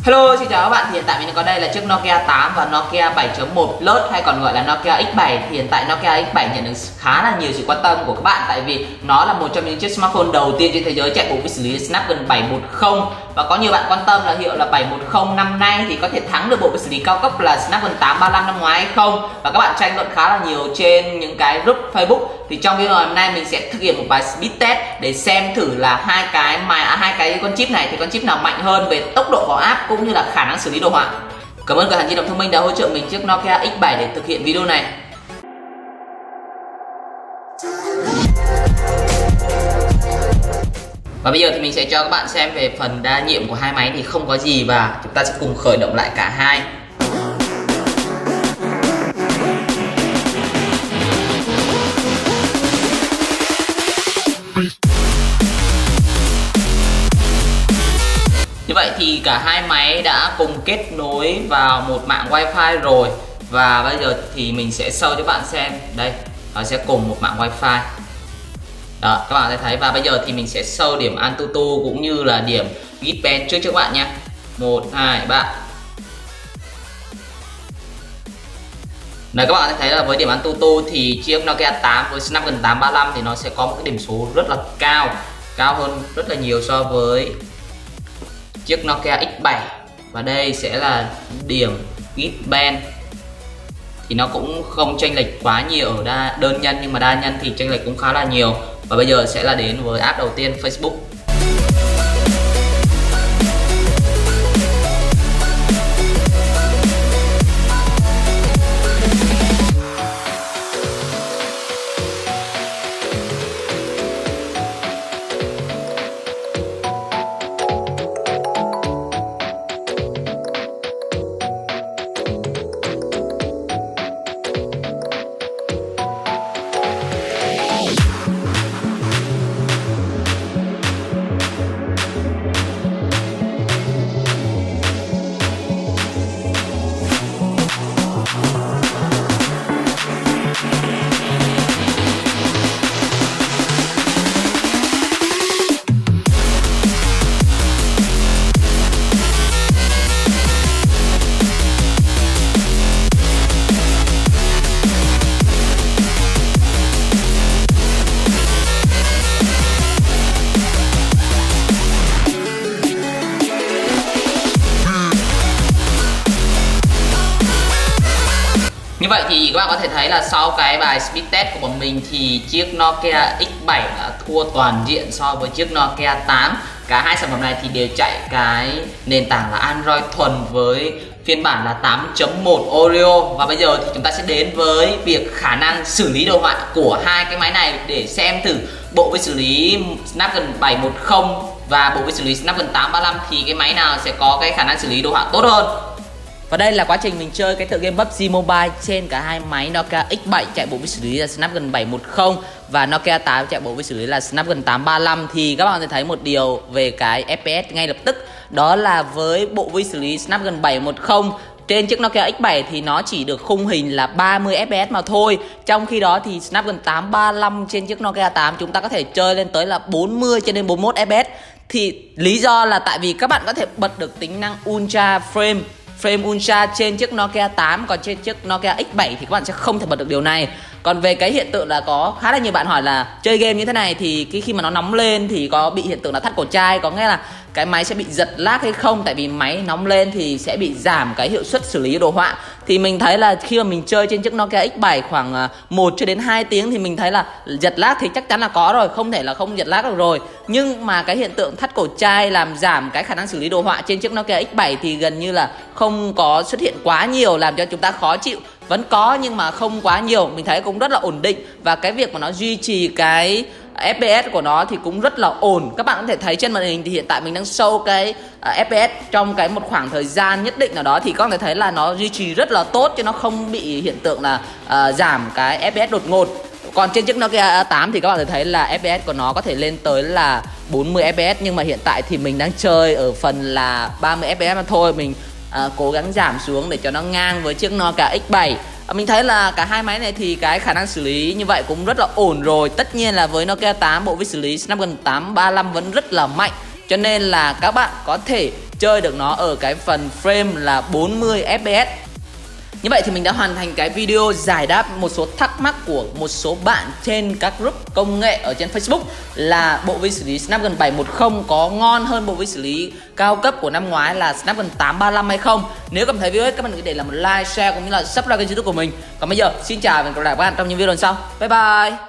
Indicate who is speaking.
Speaker 1: Hello, xin chào các bạn. Hiện tại mình có đây là chiếc Nokia 8 và Nokia 7.1 Plus hay còn gọi là Nokia X7. Hiện tại Nokia X7 nhận được khá là nhiều sự quan tâm của các bạn, tại vì nó là một trong những chiếc smartphone đầu tiên trên thế giới chạy bộ với xử lý Snapdragon 710, và có nhiều bạn quan tâm là hiệu là 710 năm nay thì có thể thắng được bộ với xử lý cao cấp là Snapdragon 835 năm ngoái hay không, và các bạn tranh luận khá là nhiều trên những cái group Facebook. Thì trong video hôm nay mình sẽ thực hiện một bài speed test để xem thử là hai cái con chip này thì con chip nào mạnh hơn về tốc độ vào app cũng như là khả năng xử lý đồ họa. Cảm ơn cửa hàng di động thông minh đã hỗ trợ mình chiếc Nokia X7 để thực hiện video này. Và bây giờ thì mình sẽ cho các bạn xem về phần đa nhiệm của hai máy thì không có gì, và chúng ta sẽ cùng khởi động lại cả hai. Như vậy thì cả hai máy đã cùng kết nối vào một mạng wifi rồi, và bây giờ thì mình sẽ show cho các bạn xem. Đây, nó sẽ cùng một mạng wifi. Đó, các bạn sẽ thấy. Và bây giờ thì mình sẽ show điểm Antutu cũng như là điểm Geekbench trước cho các bạn nhé. 1, 2, 3. Đấy, các bạn sẽ thấy là với điểm Antutu thì chiếc Nokia 8 với Snapdragon 835 thì nó sẽ có một cái điểm số rất là cao, cao hơn rất là nhiều so với chiếc Nokia X7. Và đây sẽ là điểm Geekbench, thì nó cũng không chênh lệch quá nhiều ở đơn nhân, nhưng mà đa nhân thì chênh lệch cũng khá là nhiều. Và bây giờ sẽ là đến với app đầu tiên, Facebook. Như vậy thì các bạn có thể thấy là sau cái bài speed test của bọn mình thì chiếc Nokia X7 đã thua toàn diện so với chiếc Nokia 8. Cả hai sản phẩm này thì đều chạy cái nền tảng là Android thuần với phiên bản là 8.1 Oreo. Và bây giờ thì chúng ta sẽ đến với việc khả năng xử lý đồ họa của hai cái máy này để xem thử bộ với xử lý Snapdragon 710 và bộ với xử lý Snapdragon 835 thì cái máy nào sẽ có cái khả năng xử lý đồ họa tốt hơn. Và đây là quá trình mình chơi cái tựa game PUBG Mobile trên cả hai máy Nokia X7 chạy bộ với xử lý là Snapdragon 710 và Nokia 8 chạy bộ với xử lý là Snapdragon 835. Thì các bạn sẽ thấy một điều về cái FPS ngay lập tức, đó là với bộ vi xử lý Snapdragon 710 trên chiếc Nokia X7 thì nó chỉ được khung hình là 30 FPS mà thôi. Trong khi đó thì Snapdragon 835 trên chiếc Nokia 8 chúng ta có thể chơi lên tới là 40 cho đến 41 FPS. Thì lý do là tại vì các bạn có thể bật được tính năng Ultra Frame Ultra trên chiếc Nokia 8, còn trên chiếc Nokia X7 thì các bạn sẽ không thể bật được điều này. Còn về cái hiện tượng là có khá là nhiều bạn hỏi là chơi game như thế này thì khi mà nó nóng lên thì có bị hiện tượng là thắt cổ chai, có nghĩa là cái máy sẽ bị giật lag hay không, tại vì máy nóng lên thì sẽ bị giảm cái hiệu suất xử lý đồ họa. Thì mình thấy là khi mà mình chơi trên chiếc Nokia X7 khoảng 1 cho đến 2 tiếng thì mình thấy là giật lag thì chắc chắn là có rồi, không thể là không giật lag được rồi. Nhưng mà cái hiện tượng thắt cổ chai làm giảm cái khả năng xử lý đồ họa trên chiếc Nokia X7 thì gần như là không có xuất hiện quá nhiều, làm cho chúng ta khó chịu. Vẫn có nhưng mà không quá nhiều, mình thấy cũng rất là ổn định. Và cái việc mà nó duy trì cái FPS của nó thì cũng rất là ổn. Các bạn có thể thấy trên màn hình thì hiện tại mình đang show cái FPS trong cái một khoảng thời gian nhất định nào đó thì có thể thấy là nó duy trì rất là tốt, chứ nó không bị hiện tượng là giảm cái FPS đột ngột. Còn trên chiếc Nokia 8 thì các bạn có thể thấy là FPS của nó có thể lên tới là 40 FPS, nhưng mà hiện tại thì mình đang chơi ở phần là 30 FPS mà thôi. Mình cố gắng giảm xuống để cho nó ngang với chiếc Nokia X7. Mình thấy là cả hai máy này thì cái khả năng xử lý như vậy cũng rất là ổn rồi. Tất nhiên là với Nokia 8, bộ vi xử lý Snapdragon 835 vẫn rất là mạnh. cho nên là các bạn có thể chơi được nó ở cái phần frame là 40 fps. Như vậy thì mình đã hoàn thành cái video giải đáp một số thắc mắc của một số bạn trên các group công nghệ ở trên Facebook là bộ vi xử lý Snapdragon 710 có ngon hơn bộ vi xử lý cao cấp của năm ngoái là Snapdragon 835 hay không. Nếu cảm thấy video các bạn cứ để làm một like, share cũng như là subscribe kênh YouTube của mình. Còn bây giờ xin chào và hẹn gặp lại các bạn trong những video lần sau. Bye bye.